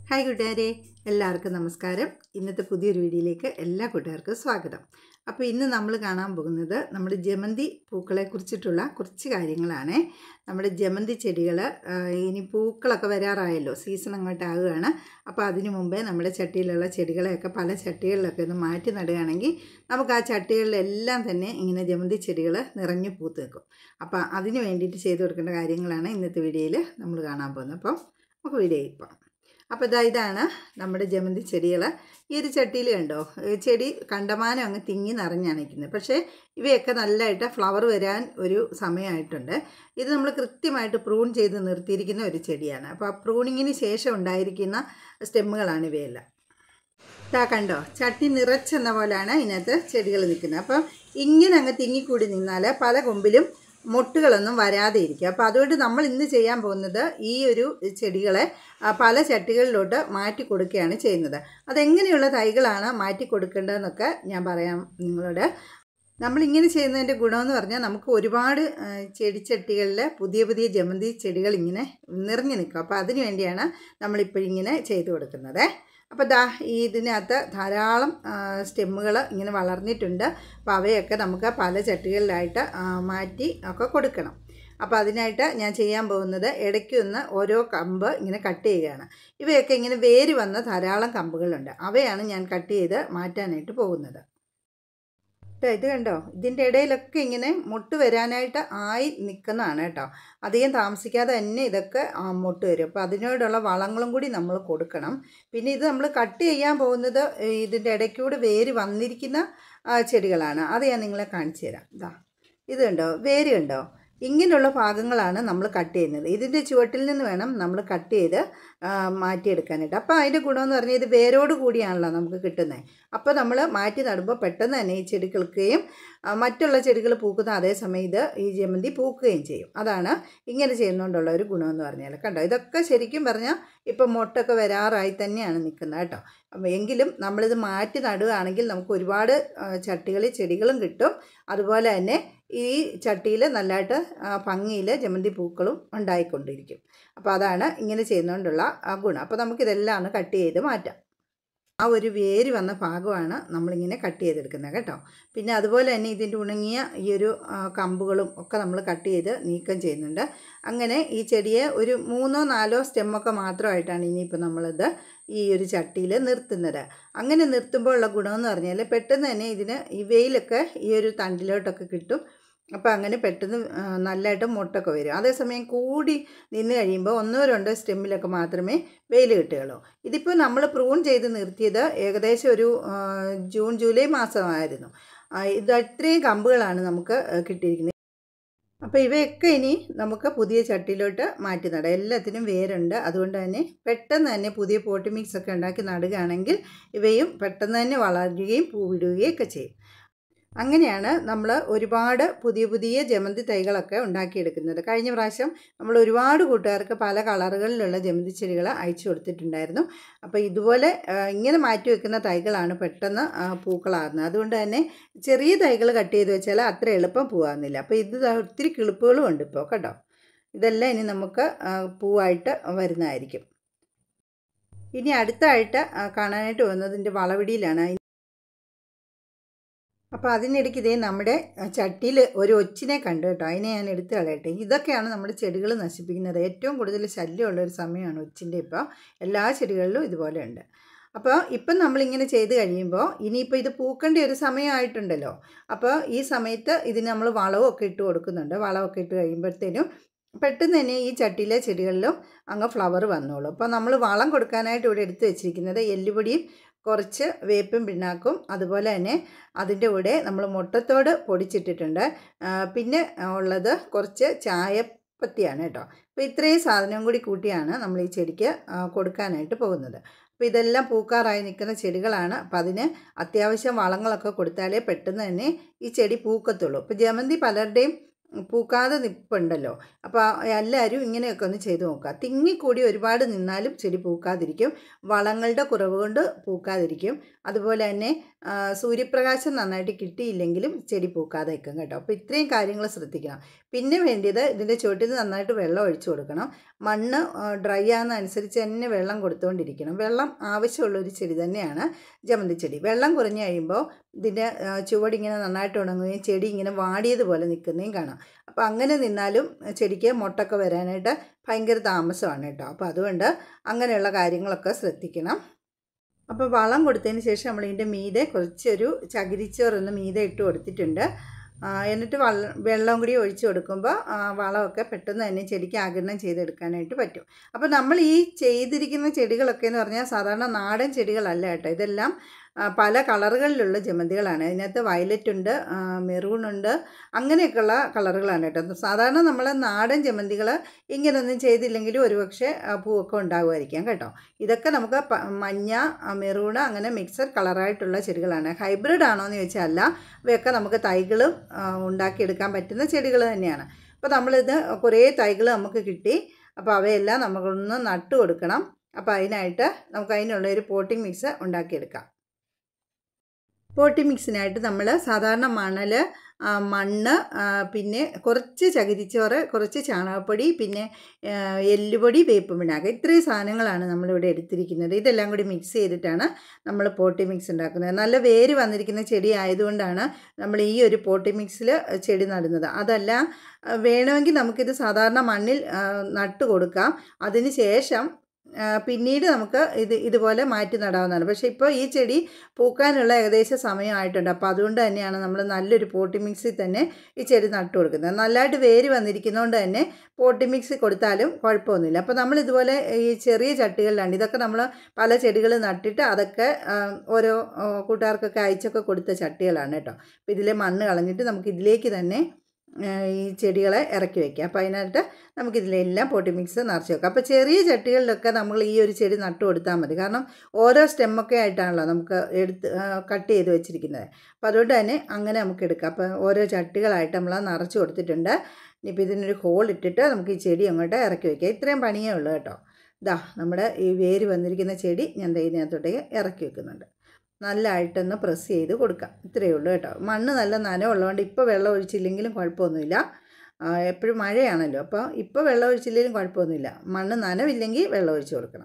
Hi കൂട്ടുകാരെ, എല്ലാവർക്കും നമസ്കാരം. ഇന്നത്തെ പുതിയൊരു വീഡിയോയിലേക്ക് എല്ലാ കൂട്ടുകാർക്കും സ്വാഗതം. അപ്പോൾ ഇന്ന് നമ്മൾ കാണാൻ പോകുന്നത് നമ്മുടെ ജമന്തി പൂക്കളെ കുറിച്ചിട്ടുള്ള കുറച്ച് കാര്യങ്ങളാണ്. നമ്മുടെ ജമന്തി ചെടികൾ ഇനി പൂക്കളൊക്കെ വരാറായല്ലോ, സീസൺ അങ്ങോട്ടാകുകയാണ്. അപ്പോൾ അതിനു മുമ്പേ നമ്മുടെ ചട്ടിയിലുള്ള ചെടികളെയൊക്കെ പല ചട്ടികളിലൊക്കെ ഒന്ന് മാറ്റി നടുകയാണെങ്കിൽ നമുക്ക് ആ ചട്ടികളിലെല്ലാം തന്നെ ഇങ്ങനെ ജമന്തി ചെടികൾ നിറഞ്ഞു പൂത്ത് നിൽക്കും. അപ്പോൾ അതിന് വേണ്ടിയിട്ട് ചെയ്തു കൊടുക്കേണ്ട കാര്യങ്ങളാണ് ഇന്നത്തെ വീഡിയോയിൽ നമ്മൾ കാണാൻ പോകുന്നത്. അപ്പോൾ നമുക്ക് വീഡിയോയിൽ പോകാം. അപ്പോൾ ഇതാണ് നമ്മുടെ ജമന്തി ചെടികൾ. ഈ ഒരു ചട്ടിയിൽ കണ്ടോ, ചെടി കണ്ടമാനം അങ്ങ് തിങ്ങി നിറഞ്ഞാണ് നിൽക്കുന്നത്. പക്ഷേ ഇവയൊക്കെ നല്ലതായിട്ട് ഫ്ലവർ വരാൻ ഒരു സമയമായിട്ടുണ്ട്. ഇത് നമ്മൾ കൃത്യമായിട്ട് പ്രൂൺ ചെയ്ത് നിർത്തിയിരിക്കുന്ന ഒരു ചെടിയാണ്. അപ്പോൾ ആ പ്രൂണിങ്ങിന് ശേഷം ഉണ്ടായിരിക്കുന്ന സ്റ്റെമ്മുകളാണ് ഇവയെല്ലാം. ഇതാ കണ്ടോ, ചട്ടി നിറച്ചെന്ന പോലെയാണ് ഇതിനകത്ത് ചെടികൾ നിൽക്കുന്നത്. അപ്പം ഇങ്ങനെ അങ്ങ് തിങ്ങിക്കൂടി നിന്നാൽ പല കൊമ്പിലും മൊട്ടുകളൊന്നും വരാതെ ഇരിക്കുക. അപ്പോൾ അതുകൊണ്ട് നമ്മൾ ഇന്ന് ചെയ്യാൻ പോകുന്നത് ഈ ഒരു ചെടികളെ പല ചട്ടികളിലോട്ട് മാറ്റി കൊടുക്കുകയാണ് ചെയ്യുന്നത്. അതെങ്ങനെയുള്ള തൈകളാണ് മാറ്റി കൊടുക്കേണ്ടതെന്നൊക്കെ ഞാൻ പറയാം നിങ്ങളോട്. നമ്മളിങ്ങനെ ചെയ്യുന്നതിൻ്റെ ഗുണമെന്ന് പറഞ്ഞാൽ നമുക്ക് ഒരുപാട് ചെടിച്ചട്ടികളിൽ പുതിയ പുതിയ ജമന്തി ചെടികൾ ഇങ്ങനെ നിറഞ്ഞു നിൽക്കും. അപ്പോൾ അതിനു വേണ്ടിയാണ് നമ്മളിപ്പോഴിങ്ങനെ ചെയ്തു കൊടുക്കുന്നത്. അപ്പോൾ ഇതിനകത്ത് ധാരാളം സ്റ്റെമ്മുകൾ ഇങ്ങനെ വളർന്നിട്ടുണ്ട്. അപ്പോൾ അവയൊക്കെ നമുക്ക് പല ചട്ടികളിലായിട്ട് മാറ്റി ഒക്കെ കൊടുക്കണം. അപ്പോൾ അതിനായിട്ട് ഞാൻ ചെയ്യാൻ പോകുന്നത് ഇടയ്ക്കൊന്ന് ഓരോ കമ്പ് ഇങ്ങനെ കട്ട് ചെയ്യുകയാണ്. ഇവയൊക്കെ ഇങ്ങനെ വേര് വന്ന ധാരാളം കമ്പുകളുണ്ട്. അവയാണ് ഞാൻ കട്ട് ചെയ്ത് മാറ്റാനായിട്ട് പോകുന്നത്. ഇത് കണ്ടോ, ഇതിൻ്റെ ഇടയിലൊക്കെ ഇങ്ങനെ മുട്ട് വരാനായിട്ട് ആയി നിൽക്കുന്നതാണ് കേട്ടോ. അധികം താമസിക്കാതെ തന്നെ ഇതൊക്കെ മുട്ട് വരും. അപ്പോൾ അതിനോടുള്ള വളങ്ങളും കൂടി നമ്മൾ കൊടുക്കണം. പിന്നെ ഇത് നമ്മൾ കട്ട് ചെയ്യാൻ പോകുന്നത് ഇതിൻ്റെ ഇടയ്ക്കൂടെ വേര് വന്നിരിക്കുന്ന ചെടികളാണ്. അത് ഞാൻ നിങ്ങളെ കാണിച്ചു തരാം. ഇത് കണ്ടോ, വേര് കണ്ടോ, ഇങ്ങനെയുള്ള ഭാഗങ്ങളാണ് നമ്മൾ കട്ട് ചെയ്യുന്നത്. ഇതിൻ്റെ ചുവട്ടിൽ നിന്ന് വേണം നമ്മൾ കട്ട് ചെയ്ത് മാറ്റിയെടുക്കാനായിട്ട്. അപ്പോൾ അതിൻ്റെ ഗുണമെന്ന് പറഞ്ഞാൽ ഇത് വേരോട് കൂടിയാണല്ലോ നമുക്ക് കിട്ടുന്നത്. അപ്പോൾ നമ്മൾ മാറ്റി നടുമ്പോൾ പെട്ടെന്ന് തന്നെ ഈ ചെടി കിളുക്കുകയും മറ്റുള്ള ചെടികൾ പൂക്കുന്ന അതേസമയം ഇത് ഈ ജമന്തി പൂക്കുകയും ചെയ്യും. അതാണ് ഇങ്ങനെ ചെയ്യുന്നതുകൊണ്ടുള്ള ഒരു ഗുണമെന്ന് പറഞ്ഞാൽ. കണ്ടോ, ഇതൊക്കെ ശരിക്കും പറഞ്ഞാൽ ഇപ്പം മൊട്ടൊക്കെ വരാറായി തന്നെയാണ് നിൽക്കുന്നത് കേട്ടോ. അപ്പോൾ എങ്കിലും നമ്മളിത് മാറ്റി നടുകയാണെങ്കിൽ നമുക്ക് ഒരുപാട് ചട്ടികളിൽ ചെടികളും കിട്ടും. അതുപോലെ തന്നെ ഈ ചട്ടിയിൽ നല്ലതായിട്ട് ഭംഗിയിൽ ജമന്തി പൂക്കളും ഉണ്ടായിക്കൊണ്ടിരിക്കും. അപ്പോൾ അതാണ് ഇങ്ങനെ ചെയ്യുന്നതുകൊണ്ടുള്ള ഗുണം. അപ്പോൾ നമുക്കിതെല്ലാം കട്ട് ചെയ്ത് മാറ്റാം. ആ ഒരു വേര് വന്ന ഭാഗമാണ് നമ്മളിങ്ങനെ കട്ട് ചെയ്തെടുക്കുന്നത് കേട്ടോ. പിന്നെ അതുപോലെ തന്നെ ഇതിൻ്റെ ഉണങ്ങിയ ഈ ഒരു കമ്പുകളും ഒക്കെ നമ്മൾ കട്ട് ചെയ്ത് നീക്കം ചെയ്യുന്നുണ്ട്. അങ്ങനെ ഈ ചെടിയെ ഒരു 3-4 സ്റ്റെമ്മൊക്കെ മാത്രമായിട്ടാണ് ഇനിയിപ്പോൾ നമ്മളിത് ഈ ഒരു ചട്ടിയിൽ നിർത്തുന്നത്. അങ്ങനെ നിർത്തുമ്പോൾ ഉള്ള ഗുണമെന്ന് പറഞ്ഞാൽ പെട്ടെന്ന് തന്നെ ഇതിന് ഈ വെയിലൊക്കെ ഈ ഒരു തണ്ടിലോട്ടൊക്കെ കിട്ടും. അപ്പോൾ അങ്ങനെ പെട്ടെന്ന് നല്ലതായിട്ട് മുട്ടൊക്കെ വരും. അതേസമയം കൂടി നിന്ന് കഴിയുമ്പോൾ 1-2 സ്റ്റെമ്മിലൊക്കെ മാത്രമേ വെയിൽ കിട്ടുകയുള്ളൂ. ഇതിപ്പോൾ നമ്മൾ പ്രൂൺ ചെയ്ത് നിർത്തിയത് ഏകദേശം ഒരു ജൂൺ ജൂലൈ മാസമായിരുന്നു. ഇത് ഇത്രയും കമ്പുകളാണ് നമുക്ക് കിട്ടിയിരിക്കുന്നത്. അപ്പോൾ ഇവയൊക്കെ ഇനി നമുക്ക് പുതിയ ചട്ടിയിലോട്ട് മാറ്റി നടാം. എല്ലാത്തിനും വേരുണ്ട്. അതുകൊണ്ട് തന്നെ പെട്ടെന്ന് തന്നെ പുതിയ പോട്ടി മിക്സ് ഒക്കെ ഉണ്ടാക്കി നടുകയാണെങ്കിൽ ഇവയും പെട്ടെന്ന് തന്നെ വളരുകയും പൂവിടുകയും ഒക്കെ ചെയ്യും. അങ്ങനെയാണ് നമ്മൾ ഒരുപാട് പുതിയ പുതിയ ജമന്തി തൈകളൊക്കെ ഉണ്ടാക്കിയെടുക്കുന്നത്. കഴിഞ്ഞ പ്രാവശ്യം നമ്മൾ ഒരുപാട് കൂട്ടുകാർക്ക് പല കളറുകളിലുള്ള ജമന്തി ചെടികൾ അയച്ചു കൊടുത്തിട്ടുണ്ടായിരുന്നു. അപ്പോൾ ഇതുപോലെ ഇങ്ങനെ മാറ്റി വെക്കുന്ന തൈകളാണ് പെട്ടെന്ന് പൂക്കളാകുന്നത്. അതുകൊണ്ട് തന്നെ ചെറിയ തൈകൾ കട്ട് ചെയ്ത് വെച്ചാൽ അത്ര എളുപ്പം പൂവാകുന്നില്ല. അപ്പോൾ ഇത് ഒത്തിരി കിളിപ്പുകളും ഉണ്ട് ഇപ്പോൾ കേട്ടോ. ഇതെല്ലാം ഇനി നമുക്ക് പൂവായിട്ട് വരുന്നതായിരിക്കും. ഇനി അടുത്തായിട്ട് കാണാനായിട്ട് വന്നതിൻ്റെ വളവിടിയിലാണ്. അപ്പോൾ അതിനിടയ്ക്ക് ഇതേ നമ്മുടെ ചട്ടിയിൽ ഒരു ഒച്ചിനെ കണ്ടു കേട്ടോ. അതിനെ ഞാൻ എടുത്ത് കളയട്ടെ. ഇതൊക്കെയാണ് നമ്മുടെ ചെടികൾ നശിപ്പിക്കുന്നത്. ഏറ്റവും കൂടുതൽ ശല്യമുള്ളൊരു സമയമാണ് ഒച്ചിൻ്റെ. ഇപ്പോൾ എല്ലാ ചെടികളിലും ഇതുപോലെ ഉണ്ട്. അപ്പോൾ ഇപ്പം നമ്മളിങ്ങനെ ചെയ്ത് കഴിയുമ്പോൾ ഇനിയിപ്പോൾ ഇത് പൂക്കേണ്ട ഒരു സമയമായിട്ടുണ്ടല്ലോ. അപ്പോൾ ഈ സമയത്ത് ഇതിന് നമ്മൾ വളമൊക്കെ ഇട്ട് കൊടുക്കുന്നുണ്ട്. വളമൊക്കെ ഇട്ട് കഴിയുമ്പോഴത്തേനും പെട്ടെന്ന് തന്നെ ഈ ചട്ടിയിലെ ചെടികളിലും അങ്ങ് ഫ്ലവർ വന്നോളൂ. അപ്പോൾ നമ്മൾ വളം കൊടുക്കാനായിട്ട് ഇവിടെ എടുത്ത് വെച്ചിരിക്കുന്നത് എല്ലുപൊടിയും കുറച്ച് വേപ്പും പിണ്ണാക്കും, അതുപോലെ തന്നെ അതിൻ്റെ കൂടെ നമ്മൾ മുട്ടത്തോട് പൊടിച്ചിട്ടിട്ടുണ്ട്. പിന്നെ ഉള്ളത് കുറച്ച് ചായപ്പത്തിയാണ് കേട്ടോ. അപ്പോൾ ഇത്രയും സാധനവും കൂടി കൂട്ടിയാണ് നമ്മൾ ഈ ചെടിക്ക് കൊടുക്കാനായിട്ട് പോകുന്നത്. അപ്പോൾ ഇതെല്ലാം പൂക്കാറായി നിൽക്കുന്ന ചെടികളാണ്. അപ്പോൾ അതിന് അത്യാവശ്യം വളങ്ങളൊക്കെ കൊടുത്താലേ പെട്ടെന്ന് തന്നെ ഈ ചെടി പൂക്കത്തുള്ളൂ. അപ്പോൾ ജമന്തി പലരുടെയും പൂക്കാതെ നിൽപ്പുണ്ടല്ലോ. അപ്പോൾ എല്ലാവരും ഇങ്ങനെയൊക്കെ ഒന്ന് ചെയ്ത് നോക്കുക. തിങ്ങിക്കൂടി ഒരുപാട് നിന്നാലും ചെടി പൂക്കാതിരിക്കും, വളങ്ങളുടെ കുറവ് കൊണ്ട് പൂക്കാതിരിക്കും. അതുപോലെ തന്നെ സൂര്യപ്രകാശം നന്നായിട്ട് കിട്ടിയില്ലെങ്കിലും ചെടി പൂക്കാതെ നിൽക്കും കേട്ടോ. അപ്പോൾ ഇത്രയും കാര്യങ്ങൾ ശ്രദ്ധിക്കണം. പിന്നെ വേണ്ടിയത് ഇതിൻ്റെ ചുവട്ടിൽ നന്നായിട്ട് വെള്ളം ഒഴിച്ചു കൊടുക്കണം. മണ്ണ് ഡ്രൈ ആകുന്ന അനുസരിച്ച് തന്നെ വെള്ളം കൊടുത്തുകൊണ്ടിരിക്കണം. വെള്ളം ആവശ്യമുള്ളൊരു ചെടി തന്നെയാണ് ജമന്തി ചെടി. വെള്ളം കുറഞ്ഞു കഴിയുമ്പോൾ ഇതിൻ്റെ ചുവടിങ്ങനെ നന്നായിട്ട് ഉണങ്ങുകയും ചെടി ഇങ്ങനെ വാടിയതുപോലെ നിൽക്കുന്നതും കാണാം. അപ്പോൾ അങ്ങനെ നിന്നാലും ചെടിക്ക് മുട്ടൊക്കെ വരാനായിട്ട് ഭയങ്കര താമസമാണ് കേട്ടോ. അപ്പോൾ അതുകൊണ്ട് അങ്ങനെയുള്ള കാര്യങ്ങളൊക്കെ ശ്രദ്ധിക്കണം. അപ്പോൾ വളം കൊടുത്തതിന് ശേഷം നമ്മൾ ഇതിൻ്റെ മീതെ കുറച്ചൊരു ചകിരിച്ചോറൊന്ന് മീതെ ഇട്ട് കൊടുത്തിട്ടുണ്ട്. എന്നിട്ട് വെള്ളം കൂടി ഒഴിച്ച് കൊടുക്കുമ്പോൾ വളമൊക്കെ പെട്ടെന്ന് തന്നെ ചെടിക്ക് ആഗിരണം ചെയ്തെടുക്കാനായിട്ട് പറ്റും. അപ്പോൾ നമ്മൾ ഈ ചെയ്തിരിക്കുന്ന ചെടികളൊക്കെ എന്ന് പറഞ്ഞാൽ സാധാരണ നാടൻ ചെടികളല്ല കേട്ടോ. ഇതെല്ലാം പല കളറുകളിലുള്ള ജമന്തികളാണ്. അതിനകത്ത് വയലറ്റ് ഉണ്ട്, മെറൂൺ ഉണ്ട്, അങ്ങനെയൊക്കെയുള്ള കളറുകളാണ് കേട്ടോ. സാധാരണ നമ്മൾ നാടൻ ജമന്തികൾ ഇങ്ങനെയൊന്നും ചെയ്തില്ലെങ്കിലും ഒരുപക്ഷെ പൂവൊക്കെ ഉണ്ടാകുമായിരിക്കാം കേട്ടോ. ഇതൊക്കെ നമുക്ക് മഞ്ഞ, മെറൂൺ അങ്ങനെ മിക്സഡ് കളറായിട്ടുള്ള ചെടികളാണ്. ഹൈബ്രിഡ് ആണോ എന്ന് ചോദിച്ചാൽ അല്ല, ഇവയൊക്കെ നമുക്ക് തൈകളും ഉണ്ടാക്കിയെടുക്കാൻ പറ്റുന്ന ചെടികൾ തന്നെയാണ്. അപ്പോൾ നമ്മളിത് കുറേ തൈകൾ നമുക്ക് കിട്ടി. അപ്പോൾ അവയെല്ലാം നമുക്കൊന്ന് നട്ടു കൊടുക്കണം. അപ്പോൾ അതിനായിട്ട് നമുക്ക് അതിനുള്ളൊരു പോട്ടിംഗ് മിക്സ് ഉണ്ടാക്കിയെടുക്കാം. പോട്ടി മിക്സിനായിട്ട് നമ്മൾ സാധാരണ മണ്ണ്, പിന്നെ കുറച്ച് ചകിരിച്ചോറ്, കുറച്ച് ചാണകപ്പൊടി, പിന്നെ എല്ലുപൊടി, വേപ്പ് പിണ്ണാക്ക്, ഇത്രയും സാധനങ്ങളാണ് നമ്മളിവിടെ എടുത്തിരിക്കുന്നത്. ഇതെല്ലാം കൂടി മിക്സ് ചെയ്തിട്ടാണ് നമ്മൾ പോട്ടി മിക്സ് ഉണ്ടാക്കുന്നത്. നല്ല വേര് വന്നിരിക്കുന്ന ചെടി ആയതുകൊണ്ടാണ് നമ്മൾ ഈ ഒരു പോട്ടി മിക്സിൽ ചെടി നടുന്നത്. അതല്ല വേണമെങ്കിൽ നമുക്കിത് സാധാരണ മണ്ണിൽ നട്ട് കൊടുക്കാം. അതിന് ശേഷം പിന്നീട് നമുക്ക് ഇതുപോലെ മാറ്റി നടാവുന്നതാണ്. പക്ഷേ ഇപ്പോൾ ഈ ചെടി പൂക്കാനുള്ള ഏകദേശം സമയമായിട്ടുണ്ട്. അപ്പോൾ അതുകൊണ്ട് തന്നെയാണ് നമ്മൾ നല്ലൊരു പോട്ടി മിക്സിൽ തന്നെ ഈ ചെടി നട്ടു കൊടുക്കുന്നത്. നല്ലതായിട്ട് വേര് വന്നിരിക്കുന്നതുകൊണ്ട് തന്നെ പോട്ടി മിക്സ് കൊടുത്താലും കുഴപ്പമൊന്നുമില്ല. അപ്പോൾ നമ്മൾ ഇതുപോലെ ഈ ചെറിയ ചട്ടികളിലാണ് ഇതൊക്കെ നമ്മൾ പല ചെടികൾ നട്ടിട്ട് അതൊക്കെ ഓരോ കൂട്ടുകാർക്കൊക്കെ അയച്ചൊക്കെ കൊടുത്ത ചട്ടികളാണ് കേട്ടോ. അപ്പോൾ ഇതിലെ മണ്ണ് കളഞ്ഞിട്ട് നമുക്ക് ഇതിലേക്ക് തന്നെ ഈ ചെടികളെ ഇറക്കി വയ്ക്കാം. അപ്പോൾ അതിനായിട്ട് നമുക്കിതിലെല്ലാം പോട്ടി മിക്സ് നിറച്ച് വെക്കാം. അപ്പോൾ ചെറിയ ചട്ടികളിലൊക്കെ നമ്മൾ ഈ ഒരു ചെടി നട്ടു കൊടുത്താൽ മതി. കാരണം ഓരോ സ്റ്റെമ്മൊക്കെ ആയിട്ടാണല്ലോ നമുക്ക് കട്ട് ചെയ്ത് വെച്ചിരിക്കുന്നത്. അപ്പോൾ അതുകൊണ്ട് തന്നെ അങ്ങനെ നമുക്ക് എടുക്കാം. അപ്പോൾ ഓരോ ചട്ടികളായിട്ട് നമ്മൾ നിറച്ച് കൊടുത്തിട്ടുണ്ട്. ഇനിയിപ്പോൾ ഇതിനൊരു ഹോൾ ഇട്ടിട്ട് നമുക്ക് ഈ ചെടി അങ്ങോട്ട് ഇറക്കി വയ്ക്കാം. ഇത്രയും പണിയേ ഉള്ളൂ കേട്ടോ. ഇതാ നമ്മുടെ ഈ വേര് വന്നിരിക്കുന്ന ചെടി ഞാൻ ഇതിനകത്തോട്ടേക്ക് ഇറക്കി വെക്കുന്നുണ്ട്. നല്ലതായിട്ടൊന്ന് പ്രസ് ചെയ്ത് കൊടുക്കാം. ഇത്രയേ ഉള്ളൂ കേട്ടോ. മണ്ണ് നല്ല നനവുള്ളതുകൊണ്ട് ഇപ്പോൾ വെള്ളം ഒഴിച്ചില്ലെങ്കിലും കുഴപ്പമൊന്നുമില്ല. എപ്പോഴും മഴയാണല്ലോ, അപ്പോൾ ഇപ്പോൾ വെള്ളം ഒഴിച്ചില്ലെങ്കിലും കുഴപ്പമൊന്നുമില്ല. മണ്ണ് നനവില്ലെങ്കിൽ വെള്ളം ഒഴിച്ച് കൊടുക്കണം.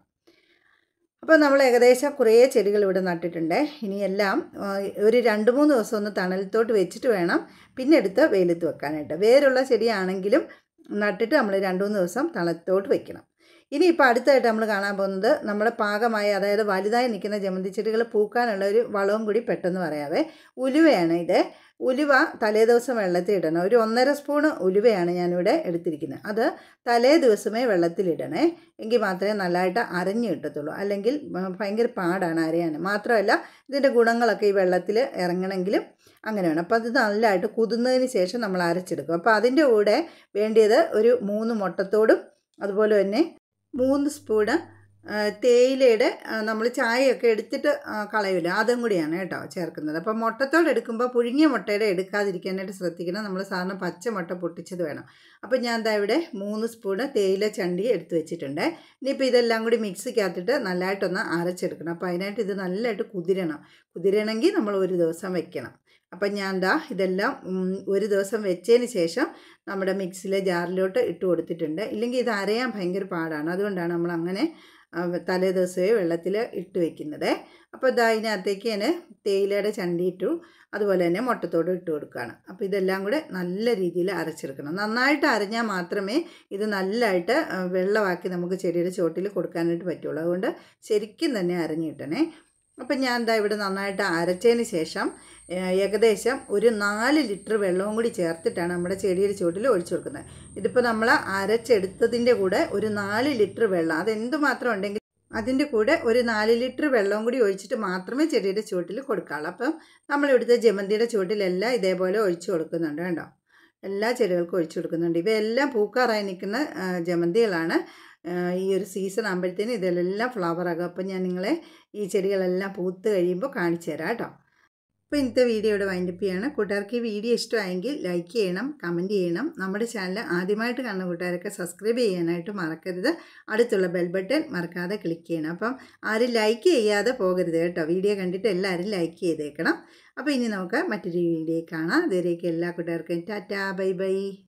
അപ്പോൾ നമ്മൾ ഏകദേശം കുറേ ചെടികൾ ഇവിടെ നട്ടിട്ടുണ്ട്. ഇനിയെല്ലാം ഒരു 2-3 ദിവസം ഒന്ന് തണലത്തോട്ട് വെച്ചിട്ട് വേണം പിന്നെ എടുത്ത് വെയിലത്ത് വെക്കാനായിട്ട്. വേരുള്ള ചെടിയാണെങ്കിലും നട്ടിട്ട് നമ്മൾ 2-3 ദിവസം തണലത്തോട്ട് വെക്കണം. ഇനിയിപ്പോൾ അടുത്തായിട്ട് നമ്മൾ കാണാൻ പോകുന്നത് നമ്മുടെ പാകമായ, അതായത് വലുതായി നിൽക്കുന്ന ജമന്തി ചെടികൾ പൂക്കാനുള്ള ഒരു വളവും കൂടി പെട്ടെന്ന് പറയാവേ. ഉലുവയാണ് ഇത്. ഉലുവ തലേ ദിവസം വെള്ളത്തിൽ ഇടണം. ഒരു 1.5 സ്പൂണ് ഉലുവയാണ് ഞാനിവിടെ എടുത്തിരിക്കുന്നത്. അത് തലേ ദിവസമേ വെള്ളത്തിലിടണേ, എങ്കിൽ മാത്രമേ നല്ലതായിട്ട് അരഞ്ഞ് കിട്ടത്തുള്ളൂ. അല്ലെങ്കിൽ ഭയങ്കര പാടാണ് അരയാൻ. മാത്രമല്ല ഇതിൻ്റെ ഗുണങ്ങളൊക്കെ ഈ വെള്ളത്തിൽ ഇറങ്ങണമെങ്കിലും അങ്ങനെ വേണം. അപ്പോൾ അത് നല്ലതായിട്ട് കുതിർന്നതിന് ശേഷം നമ്മൾ അരച്ചെടുക്കും. അപ്പോൾ അതിൻ്റെ കൂടെ വേണ്ടിയത് ഒരു 3 മുട്ടത്തോടും അതുപോലെ തന്നെ 3 സ്പൂണ് തേയിലയുടെ നമ്മൾ ചായയൊക്കെ എടുത്തിട്ട് കളയില്ല, അതും കൂടിയാണ് കേട്ടോ ചേർക്കുന്നത്. അപ്പോൾ മുട്ടത്തോട് എടുക്കുമ്പോൾ പുഴുങ്ങിയ മുട്ടയുടെ എടുക്കാതിരിക്കാനായിട്ട് ശ്രദ്ധിക്കണം. നമ്മൾ സാധാരണ പച്ച മുട്ട പൊട്ടിച്ചത് വേണം. അപ്പോൾ ഞാൻ ദാ ഇവിടെ 3 സ്പൂണ് തേയില ചണ്ടി എടുത്ത് വെച്ചിട്ടുണ്ട്. ഇനിയിപ്പോൾ ഇതെല്ലാം കൂടി മിക്സിക്കകത്തിട്ട് നല്ലതായിട്ടൊന്ന് അരച്ചെടുക്കണം. അപ്പോൾ അതിനായിട്ട് ഇത് നല്ലതായിട്ട് കുതിരണമെങ്കിൽ നമ്മൾ ഒരു ദിവസം വെക്കണം. അപ്പം ഞാൻ ദാ ഇതെല്ലാം ഒരു ദിവസം വെച്ചതിന് ശേഷം നമ്മുടെ മിക്സിയിലെ ജാറിലോട്ട് ഇട്ട് കൊടുത്തിട്ടുണ്ട്. ഇല്ലെങ്കിൽ ഇത് അരയാൻ ഭയങ്കര പാടാണ്. അതുകൊണ്ടാണ് നമ്മൾ അങ്ങനെ തലേ ദിവസമേ വെള്ളത്തിൽ ഇട്ട് വെക്കുന്നത്. അപ്പോൾ ഇതാ ഇതിനകത്തേക്ക് ഞാൻ തേയിലയുടെ ചണ്ടി ഇട്ടു, അതുപോലെ തന്നെ മുട്ടത്തോട് ഇട്ട് കൊടുക്കുകയാണ്. അപ്പോൾ ഇതെല്ലാം കൂടെ നല്ല രീതിയിൽ അരച്ചെടുക്കണം. നന്നായിട്ട് അരഞ്ഞാൽ മാത്രമേ ഇത് നല്ലതായിട്ട് വെള്ളമാക്കി നമുക്ക് ചെടിയുടെ ചുവട്ടിൽ കൊടുക്കാനായിട്ട് പറ്റുള്ളൂ. അതുകൊണ്ട് ശരിക്കും തന്നെ അരഞ്ഞ് കിട്ടണേ. അപ്പം ഞാൻ എന്താ ഇവിടെ നന്നായിട്ട് അരച്ചതിന് ശേഷം ഏകദേശം ഒരു 4 ലിറ്റർ വെള്ളവും കൂടി ചേർത്തിട്ടാണ് നമ്മുടെ ചെടിയുടെ ചുവട്ടിൽ ഒഴിച്ചു കൊടുക്കുന്നത്. ഇതിപ്പോൾ നമ്മൾ അരച്ചെടുത്തതിൻ്റെ കൂടെ ഒരു 4 ലിറ്റർ വെള്ളം, അതെന്തുമാത്രം ഉണ്ടെങ്കിൽ അതിൻ്റെ കൂടെ ഒരു 4 ലിറ്റർ വെള്ളവും കൂടി ഒഴിച്ചിട്ട് മാത്രമേ ചെടിയുടെ ചുവട്ടിൽ കൊടുക്കാവുള്ളൂ. അപ്പം നമ്മളിവിടുത്തെ ജമന്തിയുടെ ചുവട്ടിലെല്ലാം ഇതേപോലെ ഒഴിച്ചു കൊടുക്കുന്നുണ്ട് കേട്ടോ. എല്ലാ ചെടികൾക്കും ഒഴിച്ചു കൊടുക്കുന്നുണ്ട്. ഇവയെല്ലാം പൂക്കാറായി നിൽക്കുന്ന ജമന്തികളാണ്. ഈ ഒരു സീസൺ ആകുമ്പോഴത്തേനും ഇതെല്ലാം ഫ്ലവർ ആകും. അപ്പം ഞാൻ നിങ്ങളെ ഈ ചെടികളെല്ലാം പൂത്ത് കഴിയുമ്പോൾ കാണിച്ചു തരാം കേട്ടോ. അപ്പോൾ ഇന്നത്തെ വീഡിയോ ഇവിടെ വൈൻഡപ്പ് ചെയ്യാണ്. കൂട്ടുകാർക്ക് ഈ വീഡിയോ ഇഷ്ടമായെങ്കിൽ ലൈക്ക് ചെയ്യണം, കമൻറ്റ് ചെയ്യണം. നമ്മുടെ ചാനൽ ആദ്യമായിട്ട് കാണുന്ന കൂട്ടുകാരൊക്കെ സബ്സ്ക്രൈബ് ചെയ്യാനായിട്ട് മറക്കരുത്. അടുത്തുള്ള ബെൽ ബട്ടൺ മറക്കാതെ ക്ലിക്ക് ചെയ്യണം. അപ്പം ആരും ലൈക്ക് ചെയ്യാതെ പോകരുത് കേട്ടോ. വീഡിയോ കണ്ടിട്ട് എല്ലാവരും ലൈക്ക് ചെയ്തേക്കണം. അപ്പോൾ ഇനി നമുക്ക് മറ്റൊരു വീഡിയോ കാണാം. അതുവരേക്കും എല്ലാ കൂട്ടുകാർക്കും ടാറ്റാ, ബൈ ബൈ.